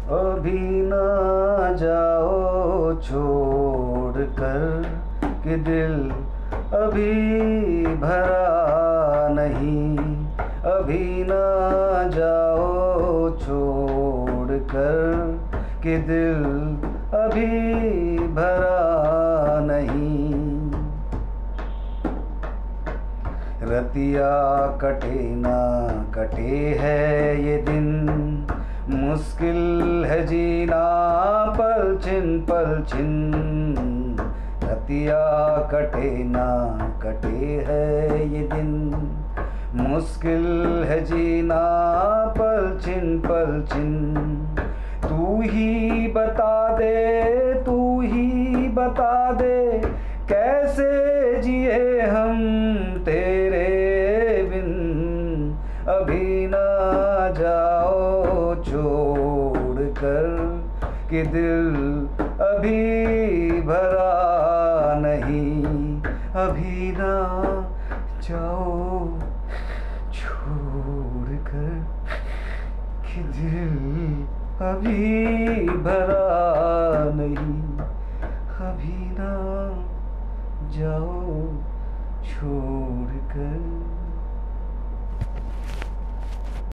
अभी ना जाओ छोड़ कर कि दिल अभी भरा नहीं। अभी ना जाओ छोड़ कर कि दिल अभी भरा नहीं। रतिया कटे ना कटे है ये दिन, मुश्किल है जीना पल छिन। रतिया कटे ना कटे है ये दिन, मुश्किल है जीना पल छिन। तू ही बता दे कैसे जिए हम तेरे बिन। अभी ना जाओ छोड़ कर कि दिल अभी भरा नहीं। अभी ना जाओ छोड़ कर कि दिल अभी भरा नहीं। अभी ना जाओ छोड़ कर।